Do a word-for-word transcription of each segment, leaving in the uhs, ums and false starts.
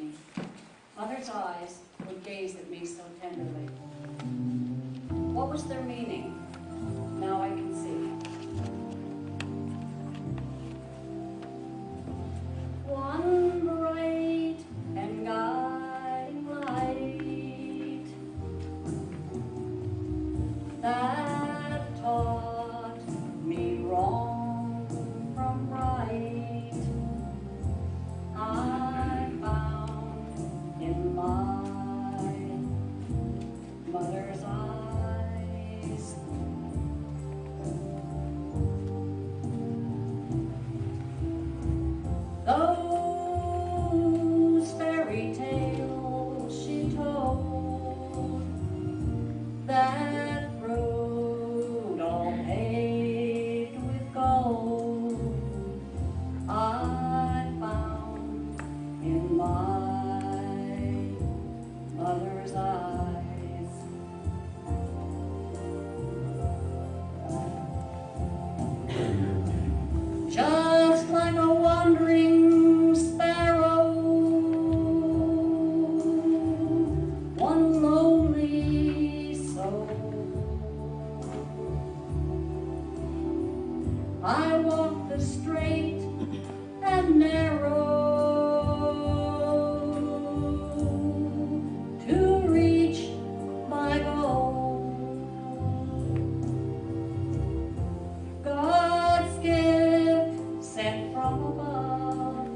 me. Mother's eyes would gaze at me so tenderly. What was their meaning? Now I can see. One bright and guiding light that taught me wrong from right, I found in my mother's eyes. Those fairy tales she told, that road all paved with gold, I found in my mother's eyes. Just like a wandering sparrow, one lonely soul, I walk the straight and narrow to reach my goal. God's gift sent from above,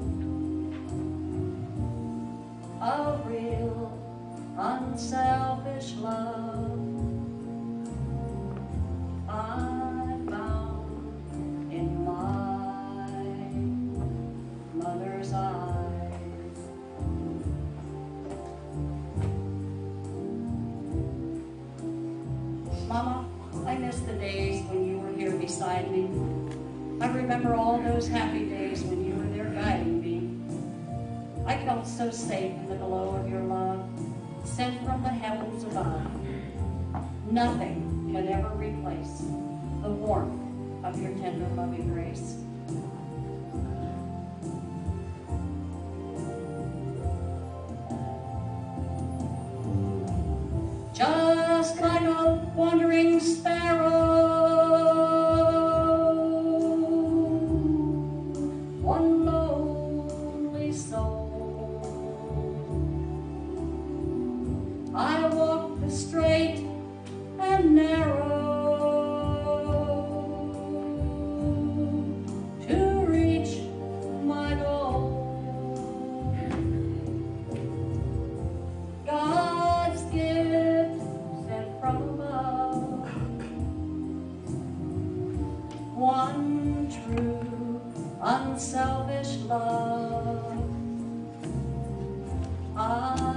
a real unselfish love I found in my mother's eyes. Mama, I miss the days when you were here beside me. I remember all those happy days when you were there guiding me. I felt so safe in the glow of your love, sent from the heavens above. Nothing can ever replace the warmth of your tender loving grace. Just like a wandering sparrow, one lonely soul, I walk the straight and narrow to reach my goal. God's gift sent from above, one true, unselfish love. I